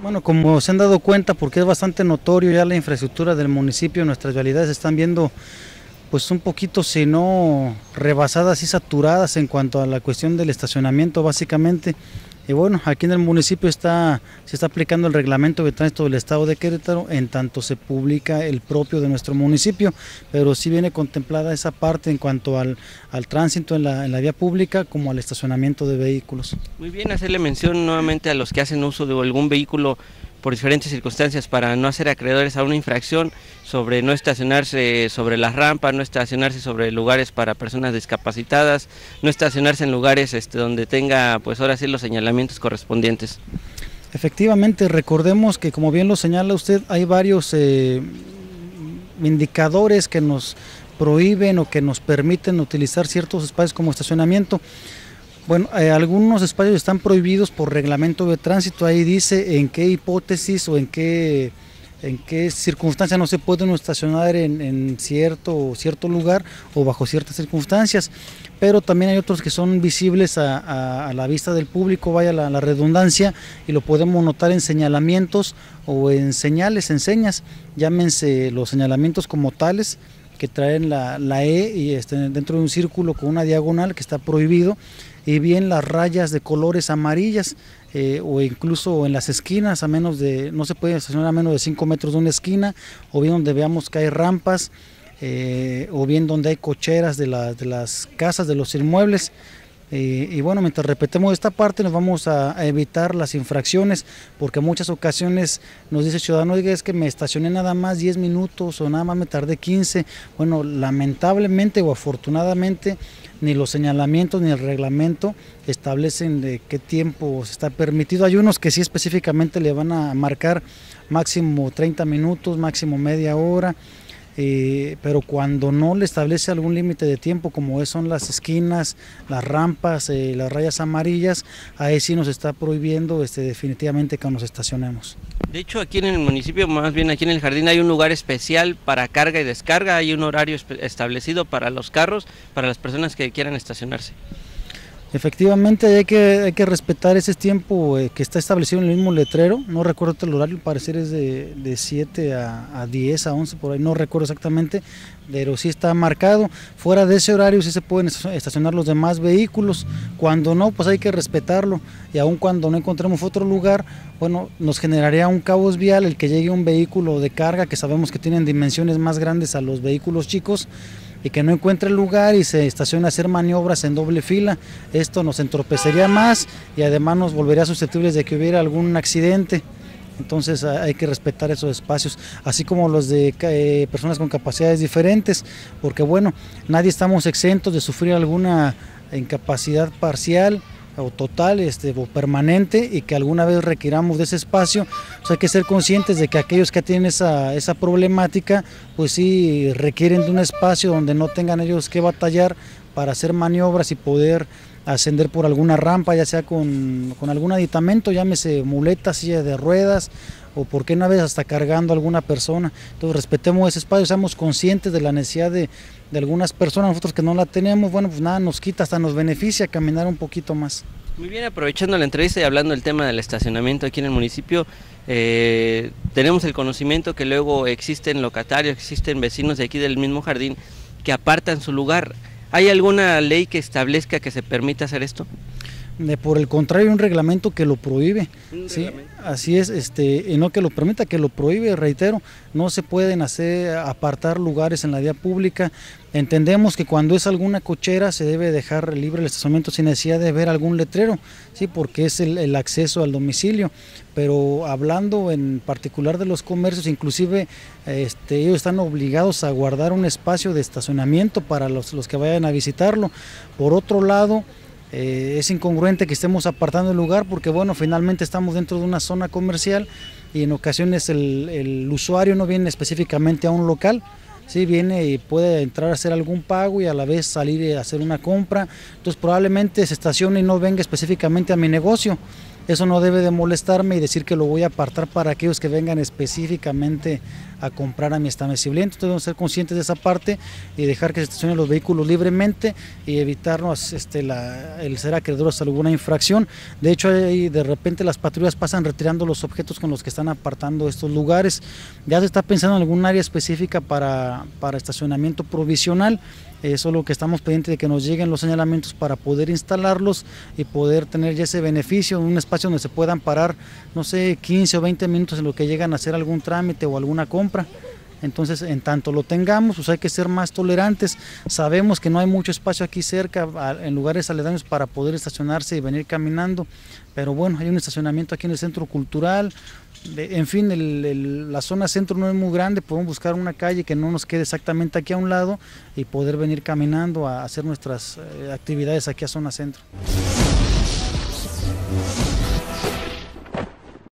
Bueno, como se han dado cuenta, porque es bastante notorio ya la infraestructura del municipio, nuestras vialidades se están viendo pues un poquito, si no rebasadas y saturadas en cuanto a la cuestión del estacionamiento básicamente. Y bueno, aquí en el municipio se está aplicando el reglamento de tránsito del estado de Querétaro en tanto se publica el propio de nuestro municipio, pero sí viene contemplada esa parte en cuanto al tránsito en la vía pública como al estacionamiento de vehículos. Muy bien, hacerle mención nuevamente a los que hacen uso de algún vehículo por diferentes circunstancias para no ser acreedores a una infracción, sobre no estacionarse sobre las rampas, no estacionarse sobre lugares para personas discapacitadas, no estacionarse en lugares donde tenga, pues ahora sí, los señalamientos correspondientes. Efectivamente, recordemos que, como bien lo señala usted, hay varios indicadores que nos prohíben o que nos permiten utilizar ciertos espacios como estacionamiento. Bueno, algunos espacios están prohibidos por reglamento de tránsito, ahí dice en qué hipótesis o en qué circunstancias no se puede uno estacionar en cierto lugar o bajo ciertas circunstancias, pero también hay otros que son visibles a la vista del público, vaya la redundancia, y lo podemos notar en señalamientos o en señales, en señas, llámense los señalamientos como tales, que traen la E y dentro de un círculo con una diagonal que está prohibido, y bien las rayas de colores amarillas, o incluso en las esquinas no se puede estacionar a menos de 5 metros de una esquina, o bien donde veamos que hay rampas, o bien donde hay cocheras de las casas, de los inmuebles. Y bueno, mientras repetemos esta parte nos vamos a evitar las infracciones, porque en muchas ocasiones nos dice el ciudadano, oiga, es que me estacioné nada más 10 minutos o nada más me tardé 15. Bueno, lamentablemente o afortunadamente ni los señalamientos ni el reglamento establecen de qué tiempo se está permitido. Hay unos que sí específicamente le van a marcar máximo 30 minutos, máximo media hora. Pero cuando no le establece algún límite de tiempo, como son las esquinas, las rampas, las rayas amarillas, ahí sí nos está prohibiendo definitivamente que nos estacionemos. De hecho, aquí en el municipio, más bien aquí en el jardín, hay un lugar especial para carga y descarga, hay un horario establecido para los carros, para las personas que quieran estacionarse. Efectivamente hay que respetar ese tiempo que está establecido en el mismo letrero, no recuerdo el horario, al parecer es de 7 a 10, a 11, por ahí, no recuerdo exactamente, pero sí está marcado. Fuera de ese horario sí se pueden estacionar los demás vehículos, cuando no, pues hay que respetarlo, y aun cuando no encontremos otro lugar, bueno, nos generaría un caos vial el que llegue un vehículo de carga, que sabemos que tienen dimensiones más grandes a los vehículos chicos, y que no encuentre lugar y se estaciona a hacer maniobras en doble fila. Esto nos entorpecería más y además nos volvería susceptibles de que hubiera algún accidente. Entonces hay que respetar esos espacios, así como los de personas con capacidades diferentes, porque bueno, nadie estamos exentos de sufrir alguna incapacidad parcial o total o permanente, y que alguna vez requiramos de ese espacio. Pues hay que ser conscientes de que aquellos que tienen esa problemática, pues sí requieren de un espacio donde no tengan ellos que batallar para hacer maniobras y poder ascender por alguna rampa, ya sea con algún aditamento, llámese muleta, silla de ruedas, o por qué una vez hasta cargando a alguna persona. Entonces respetemos ese espacio, seamos conscientes de la necesidad de algunas personas, nosotros que no la tenemos, bueno, pues nada nos quita, hasta nos beneficia caminar un poquito más. Muy bien, aprovechando la entrevista y hablando del tema del estacionamiento aquí en el municipio, tenemos el conocimiento que luego existen locatarios, existen vecinos de aquí del mismo jardín que apartan su lugar. ¿Hay alguna ley que establezca que se permita hacer esto? Por el contrario, un reglamento que lo prohíbe, ¿sí? Así es, y no que lo permita, que lo prohíbe, reitero, no se pueden apartar lugares en la vía pública. Entendemos que cuando es alguna cochera se debe dejar libre el estacionamiento sin necesidad de ver algún letrero, sí, porque es el acceso al domicilio, pero hablando en particular de los comercios, inclusive ellos están obligados a guardar un espacio de estacionamiento para los que vayan a visitarlo. Por otro lado, es incongruente que estemos apartando el lugar, porque bueno, finalmente estamos dentro de una zona comercial y en ocasiones el usuario no viene específicamente a un local, ¿sí? Viene y puede entrar a hacer algún pago y a la vez salir a hacer una compra, entonces probablemente se estacione y no venga específicamente a mi negocio. Eso no debe de molestarme y decir que lo voy a apartar para aquellos que vengan específicamente a comprar a mi establecimiento. Entonces debemos ser conscientes de esa parte y dejar que se estacionen los vehículos libremente y evitarnos el ser acreedores a alguna infracción. De hecho, de repente las patrullas pasan retirando los objetos con los que están apartando estos lugares. Ya se está pensando en algún área específica para estacionamiento provisional. Eso es lo que estamos pendientes de que nos lleguen los señalamientos para poder instalarlos y poder tener ya ese beneficio, un espacio donde se puedan parar, no sé, 15 o 20 minutos en lo que llegan a hacer algún trámite o alguna compra. Entonces, en tanto lo tengamos, pues hay que ser más tolerantes. Sabemos que no hay mucho espacio aquí cerca, en lugares aledaños para poder estacionarse y venir caminando, pero bueno, hay un estacionamiento aquí en el Centro Cultural. En fin, la zona centro no es muy grande, podemos buscar una calle que no nos quede exactamente aquí a un lado y poder venir caminando a hacer nuestras actividades aquí a zona centro.